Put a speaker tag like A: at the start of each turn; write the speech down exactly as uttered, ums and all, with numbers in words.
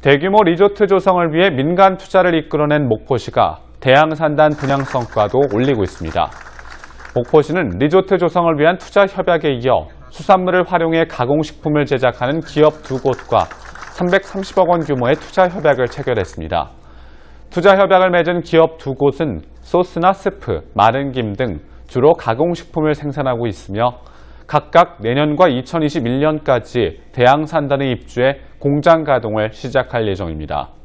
A: 대규모 리조트 조성을 위해 민간 투자를 이끌어낸 목포시가 대양산단 분양 성과도 올리고 있습니다. 목포시는 리조트 조성을 위한 투자 협약에 이어 수산물을 활용해 가공식품을 제작하는 기업 두 곳과 삼백삼십억 원 규모의 투자 협약을 체결했습니다. 투자 협약을 맺은 기업 두 곳은 소스나 스프, 마른 김 등 주로 가공식품을 생산하고 있으며 각각 내년과 이천이십일 년까지 대양산단에 입주해 공장 가동을 시작할 예정입니다.